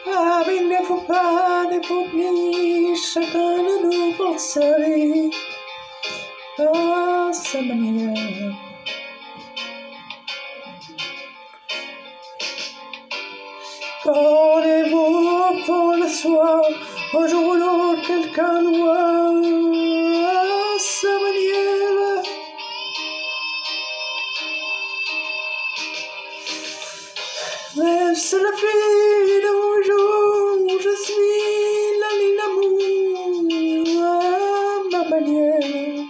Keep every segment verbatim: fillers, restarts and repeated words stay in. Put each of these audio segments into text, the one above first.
avec des faux pas, des faux plis, chacun de nous porte sa vie à sa manière. Rendez-vous pour le soir, un jour ou l'autre, quelqu'un doit à sa manière. Même c'est la pluie de mon jour, je suis la ligne d'amour à ma manière.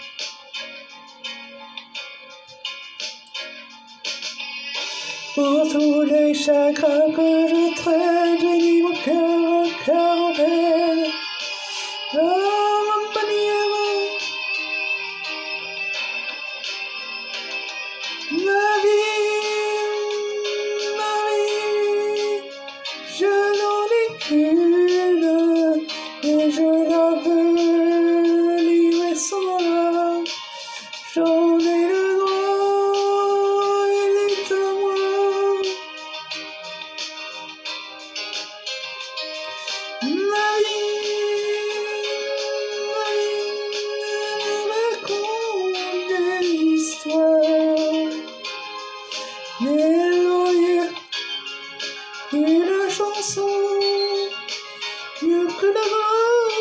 Pour tous les chagrins que je traîne, j'ai mis mon cœur au cœur en peine à ma manière. Ma vie, ma vie, je n'en ai qu'une et je la veux livrer sans larmes. J'en ai le droit, elle est à moi. Ma vie, ma vie, raconte des histoires, mélodieux, et la chanson, mieux que la voix.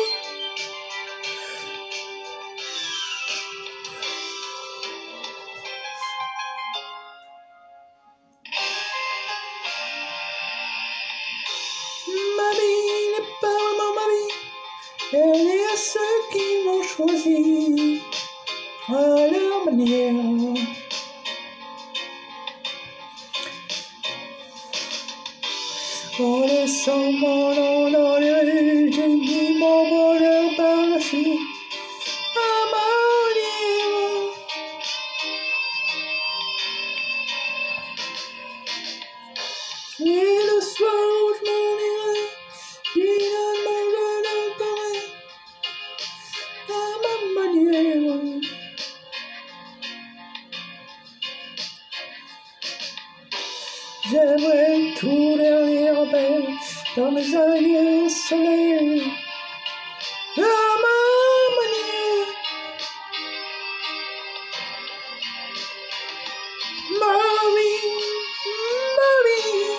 Ma vie n'est pas vraiment ma vie, elle est à ceux qui m'ont choisi à leur manière. En laissant mon nom dans les rues, j'ai mis mon bonheur par-dessus à ma manière. Et le soir où je m'en irai, finalement je l'entendrai à ma manière. J'aimerais tout dernier rappel dans mes années au soleil à ma manière. Ma vie, ma vie,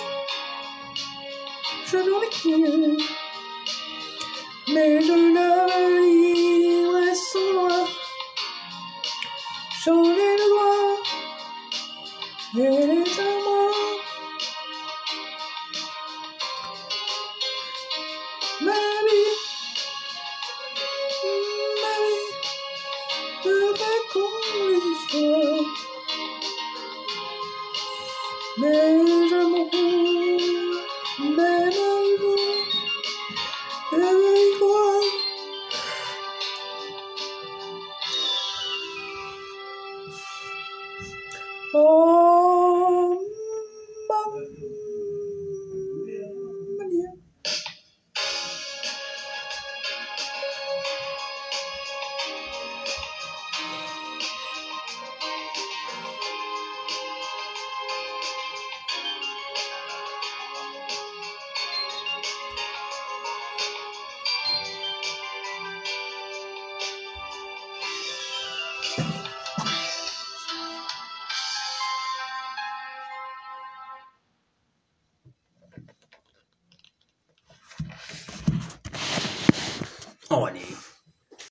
je n'en ai qu'une, mais je la livre sans loi. J'en ai le droit, elle est à moi. Ma vie, ma vie, me raconte des histoires, mais je m'en fous, même un jour, je y crois. Oh, ma manière. Oh, allez.